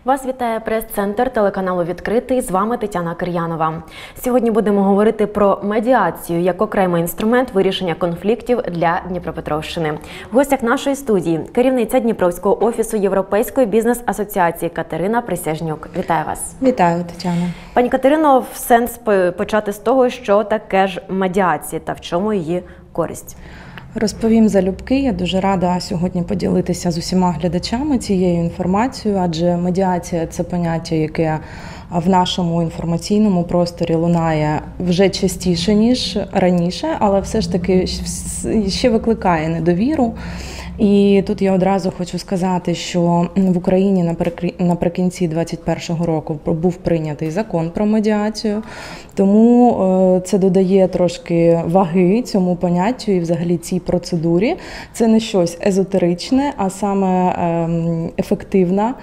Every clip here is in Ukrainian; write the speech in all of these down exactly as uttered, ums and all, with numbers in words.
Вас вітає прес-центр телеканалу «Відкритий». З вами Тетяна Кир'янова. Сьогодні будемо говорити про медіацію як окремий інструмент вирішення конфліктів для Дніпропетровщини. В гостях нашої студії – керівниця Дніпровського офісу Європейської бізнес-асоціації Катерина Присяжнюк. Вітаю вас. Вітаю, Тетяна. Пані Катерино, сенс почати з того, що таке ж медіація та в чому її користь. Розповім залюбки. Я дуже рада сьогодні поділитися з усіма глядачами цією інформацією, адже медіація – це поняття, яке в нашому інформаційному просторі лунає вже частіше, ніж раніше, але все ж таки ще викликає недовіру. І тут я одразу хочу сказати, що в Україні наприкінці двадцять першого року був прийнятий закон про медіацію, тому це додає трошки ваги цьому поняттю і взагалі цій процедурі. Це не щось езотеричне, а саме ефективна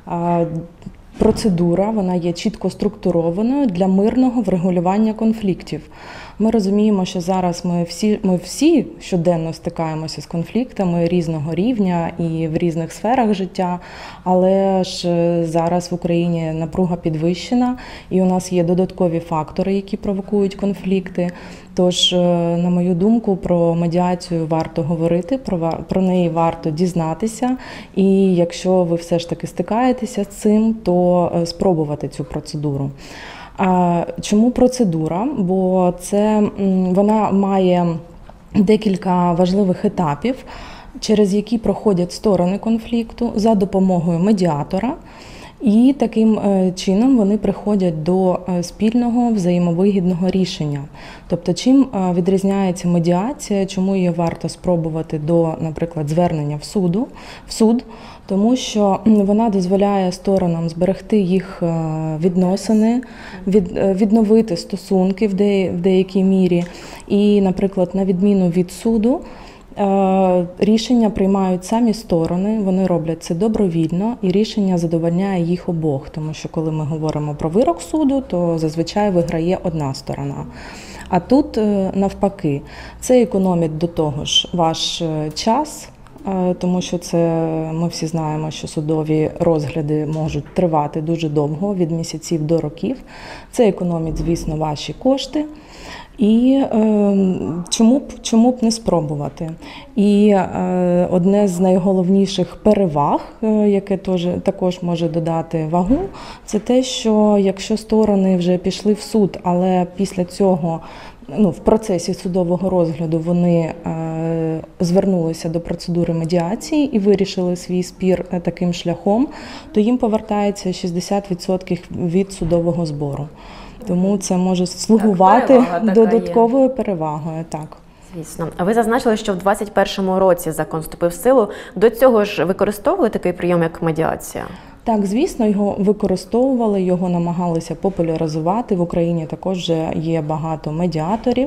процедура, вона є чітко структурованою для мирного врегулювання конфліктів. Ми розуміємо, що зараз ми всі, ми всі щоденно стикаємося з конфліктами різного рівня і в різних сферах життя, але ж зараз в Україні напруга підвищена і у нас є додаткові фактори, які провокують конфлікти. Тож, на мою думку, про медіацію варто говорити, про, про неї варто дізнатися, і якщо ви все ж таки стикаєтеся з цим, то спробувати цю процедуру. Чому процедура? Бо це, вона має декілька важливих етапів, через які проходять сторони конфлікту за допомогою медіатора. І таким чином вони приходять до спільного взаємовигідного рішення. Тобто, чим відрізняється медіація, чому її варто спробувати до, наприклад, звернення в суду, в суд, тому що вона дозволяє сторонам зберегти їх відносини, від, відновити стосунки в, де, в деякій мірі. І, наприклад, на відміну від суду, рішення приймають самі сторони, вони роблять це добровільно, і рішення задовольняє їх обох, тому що коли ми говоримо про вирок суду, то зазвичай виграє одна сторона. А тут навпаки, це економить до того ж ваш час, тому що це, ми всі знаємо, що судові розгляди можуть тривати дуже довго, від місяців до років. Це економить, звісно, ваші кошти. І е, чому б, чому б не спробувати? І е, одне з найголовніших переваг, е, яке тож, також може додати вагу, це те, що якщо сторони вже пішли в суд, але після цього, ну, в процесі судового розгляду вони е, звернулися до процедури медіації і вирішили свій спір таким шляхом, то їм повертається шістдесят відсотків від судового збору. Тому це може слугувати так, додатковою перевагою. Так. Звісно. А ви зазначили, що в двадцять першому році закон вступив в силу. До цього ж використовували такий прийом, як медіація? Так, звісно, його використовували, його намагалися популяризувати. В Україні також вже є багато медіаторів.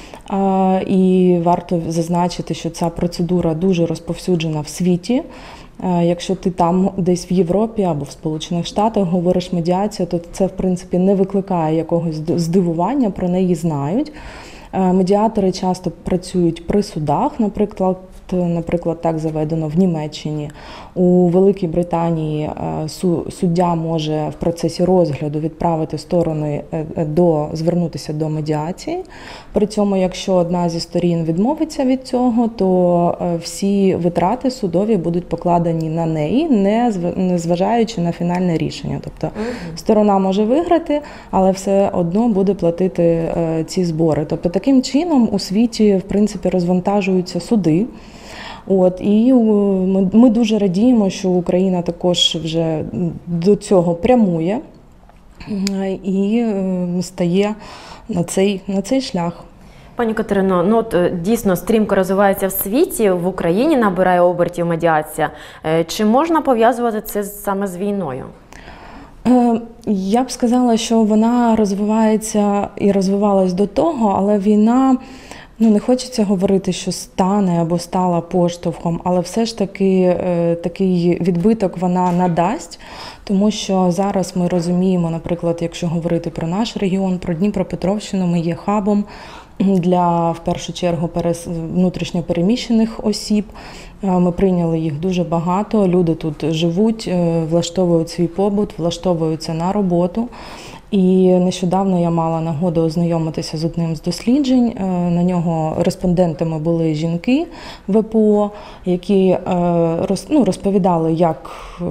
І варто зазначити, що ця процедура дуже розповсюджена в світі. Якщо ти там десь в Європі або в Сполучених Штатах говориш медіація, то це, в принципі, не викликає якогось здивування, про неї знають. Медіатори часто працюють при судах, наприклад, наприклад, так заведено в Німеччині. У Великій Британії суддя може в процесі розгляду відправити сторони до, звернутися до медіації. При цьому, якщо одна зі сторін відмовиться від цього, то всі витрати судові будуть покладені на неї, не зважаючи на фінальне рішення. Тобто сторона може виграти, але все одно буде платити ці збори. Тобто таким чином у світі, в принципі, розвантажуються суди. От, і ми, ми дуже радіємо, що Україна також вже до цього прямує і стає на цей, на цей шлях. Пані Катерино, ну от дійсно стрімко розвивається в світі, в Україні набирає обертів медіація. Чи можна пов'язувати це саме з війною? Я б сказала, що вона розвивається і розвивалась до того, але війна, ну, не хочеться говорити, що стане або стала поштовхом, але все ж таки такий відбиток вона надасть, тому що зараз ми розуміємо, наприклад, якщо говорити про наш регіон, про Дніпропетровщину, ми є хабом для, в першу чергу, перес... внутрішньо переміщених осіб. Ми прийняли їх дуже багато, люди тут живуть, влаштовують свій побут, влаштовуються на роботу. І нещодавно я мала нагоду ознайомитися з одним з досліджень. На нього респондентами були жінки ВПО, які ну, розповідали, як,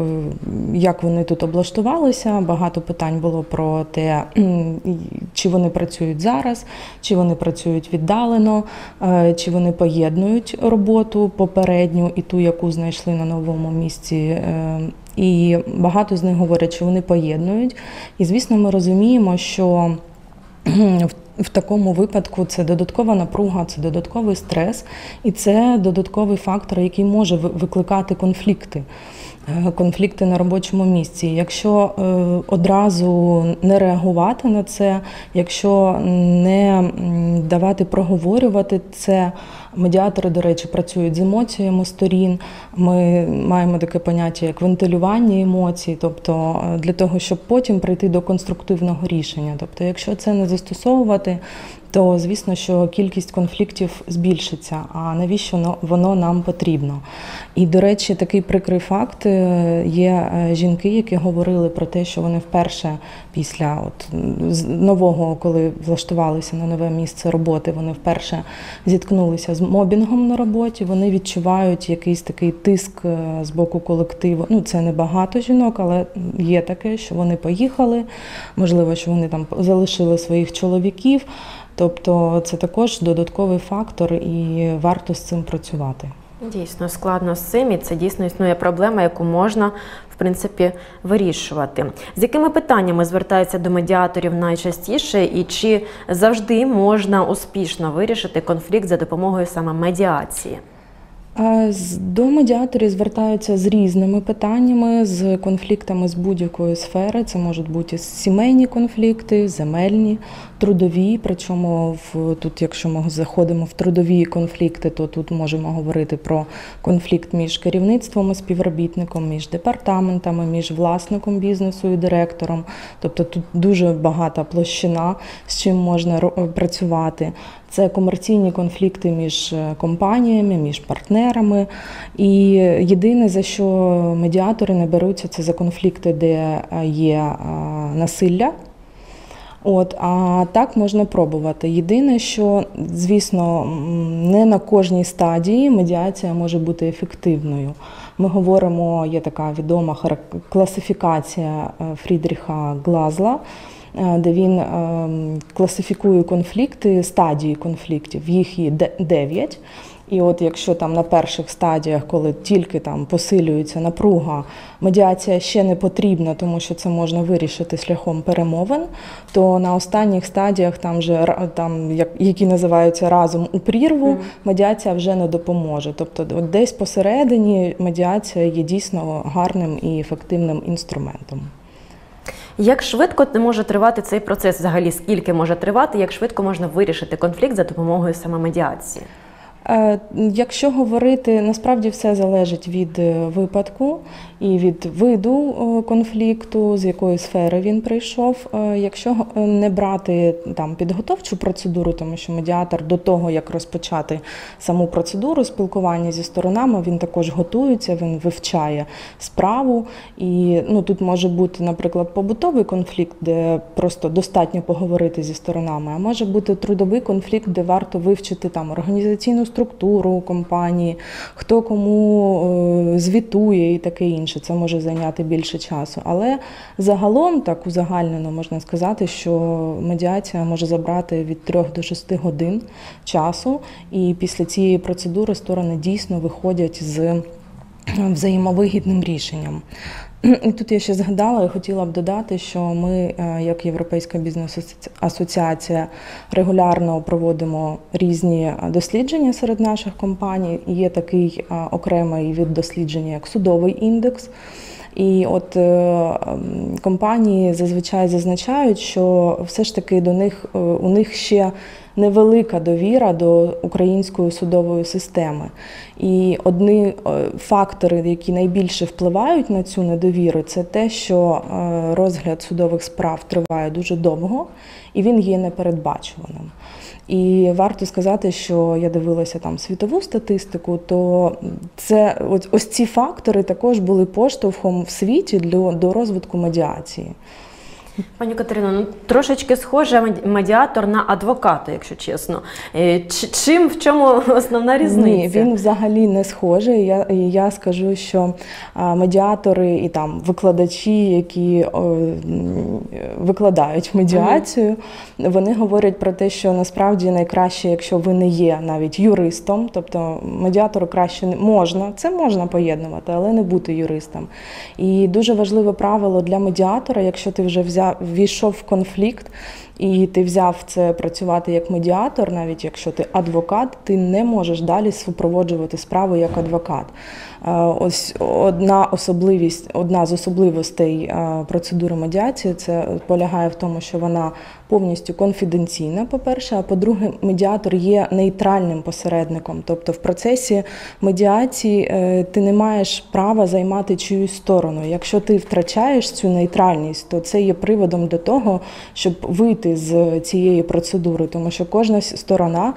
як вони тут облаштувалися. Багато питань було про те, чи вони працюють зараз, чи вони працюють віддалено, чи вони поєднують роботу попередню і ту, яку знайшли на новому місці. І багато з них говорять, що вони поєднують. І, звісно, ми розуміємо, що в такому випадку це додаткова напруга, це додатковий стрес, і це додатковий фактор, який може викликати конфлікти. Конфлікти на робочому місці. Якщо одразу не реагувати на це, якщо не давати проговорювати це, медіатори, до речі, працюють з емоціями сторін, ми маємо таке поняття, як вентилювання емоцій, тобто для того, щоб потім прийти до конструктивного рішення. Тобто, якщо це не застосовувати, то, звісно, що кількість конфліктів збільшиться. А навіщо воно нам потрібно? І, до речі, такий прикрий факт. Є жінки, які говорили про те, що вони вперше після от нового, коли влаштувалися на нове місце роботи, вони вперше зіткнулися з мобінгом на роботі, вони відчувають якийсь такий тиск з боку колективу. Ну, це не багато жінок, але є таке, що вони поїхали, можливо, що вони там залишили своїх чоловіків. Тобто це також додатковий фактор і варто з цим працювати. Дійсно, складно з цим, і це дійсно існує проблема, яку можна, в принципі, вирішувати. З якими питаннями звертаються до медіаторів найчастіше, і чи завжди можна успішно вирішити конфлікт за допомогою саме медіації? До медіаторів звертаються з різними питаннями, з конфліктами з будь-якої сфери. Це можуть бути сімейні конфлікти, земельні, трудові. Причому в, тут, якщо ми заходимо в трудові конфлікти, то тут можемо говорити про конфлікт між керівництвом і співробітником, між департаментами, між власником бізнесу і директором. Тобто тут дуже багата площина, з чим можна працювати. Це комерційні конфлікти між компаніями, між партнерами. І єдине, за що медіатори не беруться, це за конфлікти, де є насилля. От, а так можна пробувати. Єдине, що, звісно, не на кожній стадії медіація може бути ефективною. Ми говоримо, є така відома класифікація Фрідріха Глазла, де він класифікує конфлікти, стадії конфліктів, їх є дев'ять. І от якщо там на перших стадіях, коли тільки там посилюється напруга, медіація ще не потрібна, тому що це можна вирішити шляхом перемовин, то на останніх стадіях, там вже, там, які називаються разом у прірву, медіація вже не допоможе. Тобто от десь посередині медіація є дійсно гарним і ефективним інструментом. Як швидко може тривати цей процес? Взагалі, скільки може тривати, як швидко можна вирішити конфлікт за допомогою саме медіації? Якщо говорити, насправді все залежить від випадку і від виду конфлікту, з якої сфери він прийшов. Якщо не брати там підготовчу процедуру, тому що медіатор до того, як розпочати саму процедуру спілкування зі сторонами, він також готується, він вивчає справу. І ну, тут може бути, наприклад, побутовий конфлікт, де просто достатньо поговорити зі сторонами, а може бути трудовий конфлікт, де варто вивчити там організаційну структуру компанії, хто кому звітує і таке інше. Це може зайняти більше часу. Але загалом, так узагальнено можна сказати, що медіація може забрати від трьох до шести годин часу. І після цієї процедури сторони дійсно виходять з взаємовигідним рішенням. І тут я ще згадала і хотіла б додати, що ми, як Європейська бізнес-асоціація, регулярно проводимо різні дослідження серед наших компаній. Є такий окремий вид дослідження, як судовий індекс. І от е, компанії зазвичай зазначають, що все ж таки до них, у них ще невелика довіра до української судової системи. І одні фактори, які найбільше впливають на цю недовіру, це те, що розгляд судових справ триває дуже довго і він є непередбачуваним. І варто сказати, що я дивилася там світову статистику, то це ось, ось ці фактори також були поштовхом в світі для, до розвитку медіації. Пані Катерино, ну трошечки схоже медіатор на адвоката, якщо чесно. Чим, в чому основна різниця? Ні, він взагалі не схожий. Я, я скажу, що медіатори і там викладачі, які о, викладають медіацію, mm-hmm. вони говорять про те, що насправді найкраще, якщо ви не є навіть юристом, тобто медіатору краще не можна, це можна поєднувати, але не бути юристом. І дуже важливе правило для медіатора, якщо ти вже взяв ввійшов в конфлікт і ти взяв це працювати як медіатор, навіть якщо ти адвокат, ти не можеш далі супроводжувати справу як адвокат. Ось одна особливість, одна з особливостей процедури медіації це полягає в тому, що вона повністю конфіденційна, по-перше, а по-друге, медіатор є нейтральним посередником. Тобто в процесі медіації ти не маєш права займати чиюсь сторону. Якщо ти втрачаєш цю нейтральність, то це є приводом до того, щоб вийти з цієї процедури, тому що кожна сторона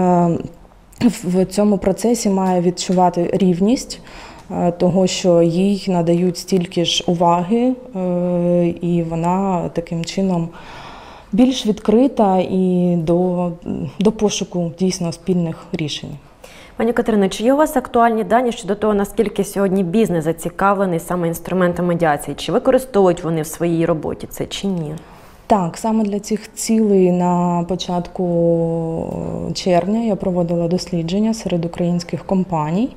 в цьому процесі має відчувати рівність того, що їй надають стільки ж уваги, і вона таким чином більш відкрита і до, до пошуку дійсно спільних рішень. Пані Катерино, чи є у вас актуальні дані щодо того, наскільки сьогодні бізнес зацікавлений саме інструментом медіації? Чи використовують вони в своїй роботі це чи ні? Так, саме для цих цілей на початку червня я проводила дослідження серед українських компаній.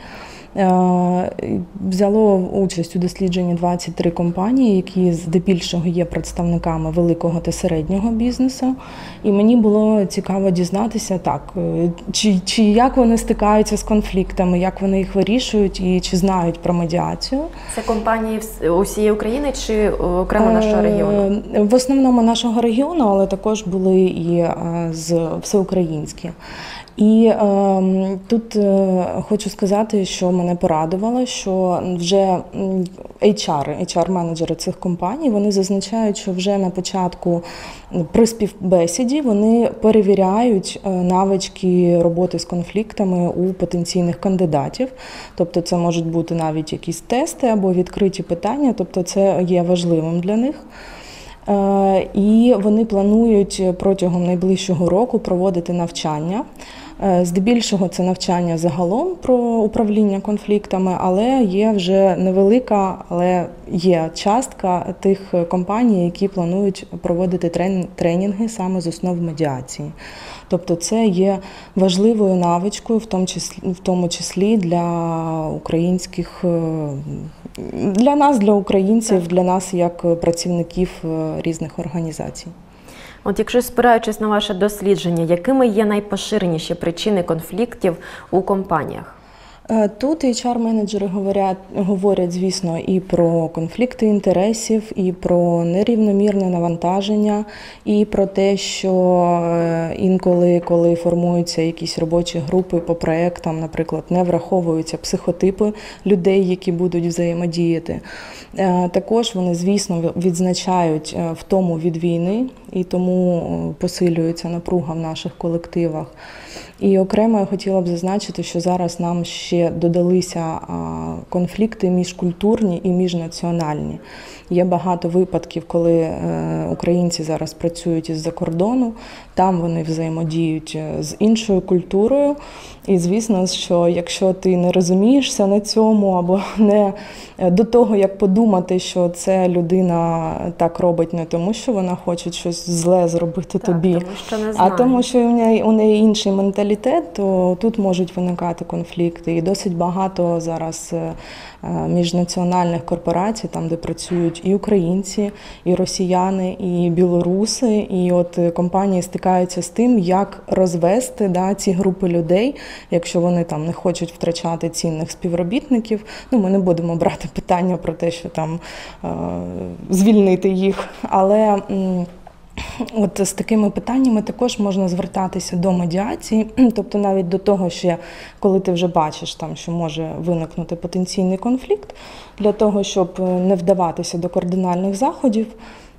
Взяло участь у дослідженні двадцять три компанії, які здебільшого є представниками великого та середнього бізнесу. І мені було цікаво дізнатися, так, чи, чи як вони стикаються з конфліктами, як вони їх вирішують і чи знають про медіацію. Це компанії усієї України чи окремо нашого регіону? В основному нашого регіону, але також були і з всеукраїнські. І е, тут е, хочу сказати, що мене порадувало, що вже ейч ар, ейч ар-менеджери цих компаній, вони зазначають, що вже на початку при співбесіді вони перевіряють навички роботи з конфліктами у потенційних кандидатів. Тобто це можуть бути навіть якісь тести або відкриті питання, тобто це є важливим для них. І вони планують протягом найближчого року проводити навчання. Здебільшого це навчання загалом про управління конфліктами, але є вже невелика, але є частка тих компаній, які планують проводити тренінги саме з основ медіації. Тобто це є важливою навичкою, в тому числі, в тому числі для українських, для нас, для українців, для нас як працівників різних організацій. От якщо спираючись на ваше дослідження, якими є найпоширеніші причини конфліктів у компаніях? Тут ейч ар-менеджери говорять, говорять, звісно, і про конфлікти інтересів, і про нерівномірне навантаження, і про те, що інколи, коли формуються якісь робочі групи по проєктам, наприклад, не враховуються психотипи людей, які будуть взаємодіяти. Також вони, звісно, відзначають втому від війни, і тому посилюється напруга в наших колективах. І окремо я хотіла б зазначити, що зараз нам ще додалися конфлікти міжкультурні і міжнаціональні. Є багато випадків, коли українці зараз працюють із-за кордону, там вони взаємодіють з іншою культурою. І звісно, що якщо ти не розумієшся на цьому, або не до того, як подумати, що це людина так робить не тому, що вона хоче щось зле зробити так, тобі, тому, що не знає. А тому, що у неї, у неї інший менталітет, то тут можуть виникати конфлікти. І досить багато зараз міжнаціональних корпорацій, там, де працюють і українці, і росіяни, і білоруси. І от компанії стикаються з тим, як розвести да, ці групи людей, якщо вони там не хочуть втрачати цінних співробітників. Ну, ми не будемо брати питання про те, що там е- звільнити їх, але от з такими питаннями також можна звертатися до медіації, тобто навіть до того, що коли ти вже бачиш, там, що може виникнути потенційний конфлікт, для того, щоб не вдаватися до кардинальних заходів,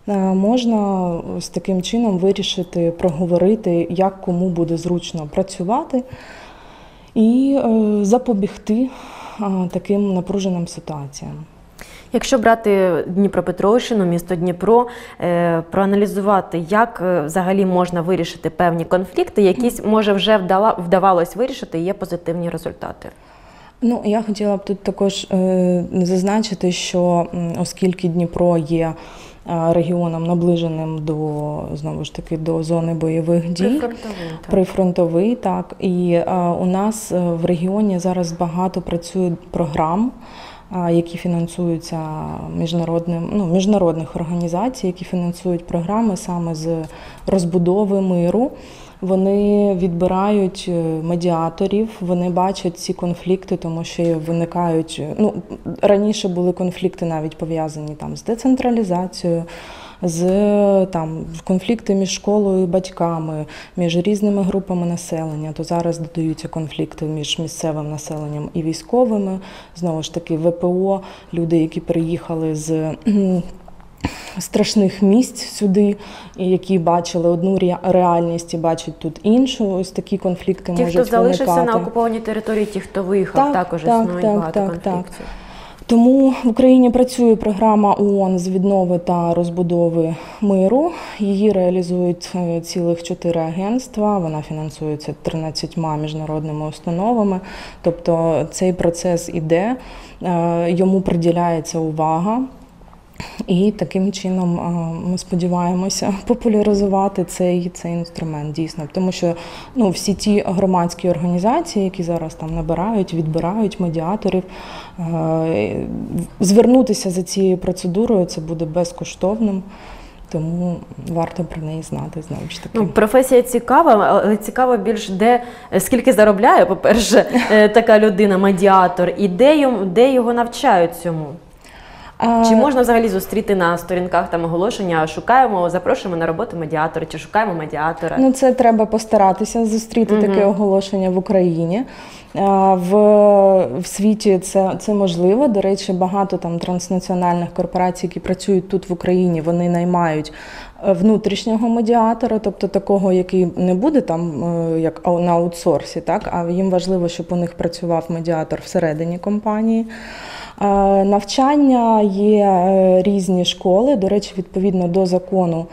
можна з таким чином вирішити, проговорити, як кому буде зручно працювати і запобігти таким напруженим ситуаціям. Якщо брати Дніпропетровщину, місто Дніпро, проаналізувати, як взагалі можна вирішити певні конфлікти, якісь, може, вже вдавалось вирішити і є позитивні результати? Ну, я хотіла б тут також е, зазначити, що оскільки Дніпро є регіоном наближеним до, знову ж таки, до зони бойових дій, прифронтовий, так. прифронтовий, так, і е, у нас в регіоні зараз багато працює програм, які фінансуються міжнародним, ну, міжнародних організацій, які фінансують програми саме з розбудови миру. Вони відбирають медіаторів, вони бачать ці конфлікти, тому що виникають, ну, раніше були конфлікти навіть пов'язані там з децентралізацією, з там конфлікти між школою і батьками, між різними групами населення, то зараз додаються конфлікти між місцевим населенням і військовими, знову ж таки ВПО, люди, які приїхали з страшних місць сюди, і які бачили одну реальність і бачать тут іншу. Ось такі конфлікти ті, можуть виникати. Ті, хто залишився на окупованій території, ті, хто виїхав, так, також так, існує так, багато так, конфліктів. Так. Тому в Україні працює програма ООН з віднови та розбудови миру. Її реалізують цілих чотири агентства, вона фінансується тринадцятьма міжнародними установами. Тобто цей процес іде, йому приділяється увага. І таким чином ми сподіваємося популяризувати цей, цей інструмент дійсно. Тому що ну, всі ті громадські організації, які зараз там набирають, відбирають медіаторів, звернутися за цією процедурою це буде безкоштовним. Тому варто про неї знати, знову ж таки. Ну, професія цікава, але цікаво більш де, скільки заробляє, по-перше, така людина, медіатор, і де його, де його навчають цьому? Чи можна взагалі зустріти на сторінках там оголошення, шукаємо, запрошуємо на роботу медіатора, чи шукаємо медіатора? Ну, це треба постаратися зустріти угу. таке оголошення в Україні. В, в світі це, це можливо. До речі, багато там транснаціональних корпорацій, які працюють тут в Україні, вони наймають внутрішнього медіатора, тобто такого, який не буде там як на аутсорсі, так, а їм важливо, щоб у них працював медіатор всередині компанії. Навчання є різні школи, до речі, відповідно до закону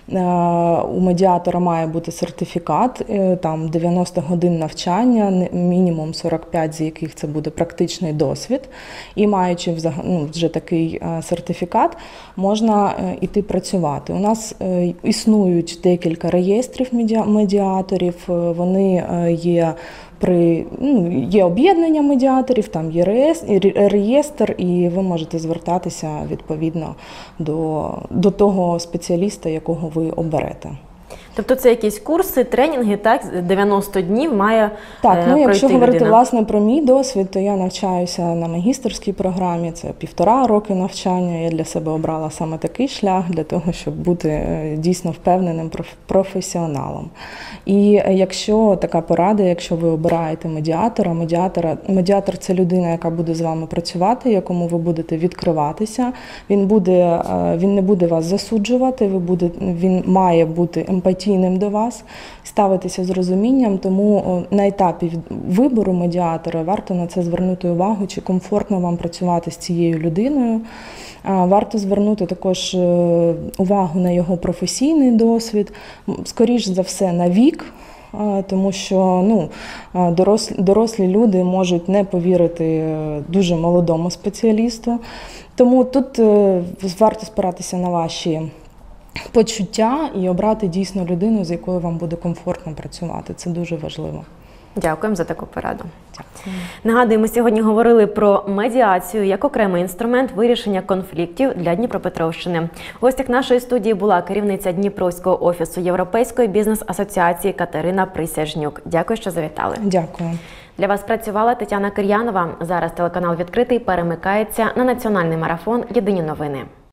у медіатора має бути сертифікат, там дев'яносто годин навчання, мінімум сорок п'ять, з яких це буде практичний досвід. І маючи ну, вже такий сертифікат, можна йти працювати. У нас існують декілька реєстрів медіаторів, вони є При, ну, є об'єднання медіаторів, там є реєстр, і ви можете звертатися відповідно до, до того спеціаліста, якого ви оберете. Тобто це якісь курси, тренінги, так, дев'яносто днів має Так, ну, якщо говорити людина. власне про мій досвід, то я навчаюся на магістерській програмі, це півтора роки навчання. Я для себе обрала саме такий шлях, для того, щоб бути дійсно впевненим професіоналом. І якщо така порада, якщо ви обираєте медіатора, медіатора, медіатор – це людина, яка буде з вами працювати, якому ви будете відкриватися, він, буде, він не буде вас засуджувати, ви буде, він має бути емпатійним до вас, ставитися з розумінням, тому на етапі вибору медіатора варто на це звернути увагу, чи комфортно вам працювати з цією людиною. Варто звернути також увагу на його професійний досвід, скоріш за все на вік, тому що ну, дорослі, дорослі люди можуть не повірити дуже молодому спеціалісту. Тому тут варто спиратися на ваші почуття і обрати дійсно людину, з якою вам буде комфортно працювати. Це дуже важливо. Дякуємо за таку пораду. Дякую. Нагадую, ми сьогодні говорили про медіацію як окремий інструмент вирішення конфліктів для Дніпропетровщини. В гостях нашої студії була керівниця Дніпровського офісу Європейської бізнес-асоціації Катерина Присяжнюк. Дякую, що завітали. Дякую. Для вас працювала Тетяна Кир'янова. Зараз телеканал «Відкритий» перемикається на національний марафон «Єдині новини».